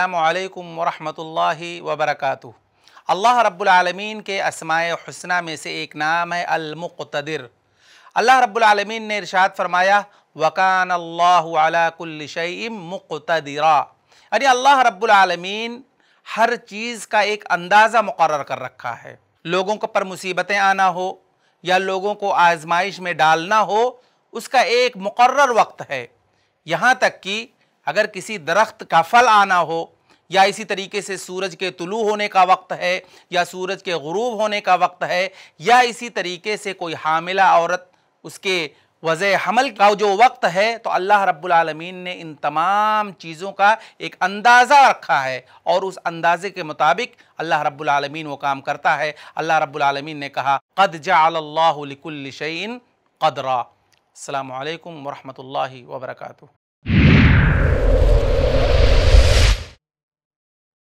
अस्सलामु अलैकुम वरहमतुल्लाहि वबरकातुहू। अल्लाह रब्बुल आलमीन के अस्माए हुस्ना में से एक नाम है अल-मुक़्तदिर। अल्लाह रब्बुल आलमीन ने इरशाद फरमाया वकान अल्लाहु अला कुल्लि शैइन मुक़्तदिरा, यानी अल्लाह रब्बुल आलमीन हर चीज़ का एक अंदाज़ा मुक़र्रर कर रखा है। लोगों को पर मुसीबतें आना हो या लोगों को आजमाइश में डालना हो, उसका एक मुक़र्रर वक्त है। यहाँ तक कि अगर किसी दरख्त का फल आना हो या इसी तरीके से सूरज के तुलू होने का वक्त है या सूरज के गुरूब होने का वक्त है या इसी तरीके से कोई हामिला औरत उसके वज़े हमल का जो वक्त है, तो अल्लाह रब्बुल आलमीन ने इन तमाम चीज़ों का एक अंदाज़ा रखा है और उस अंदाज़े के मुताबिक अल्लाह रब्बुल आलमीन वो काम करता है। अल्लाह रब्बुल आलमीन ने कहा क़द जअलल्लाहु लिकुल्लि शैइन क़दरा। अस्सलामु अलैकुम वरहमतुल्लाहि वबरकातुहू।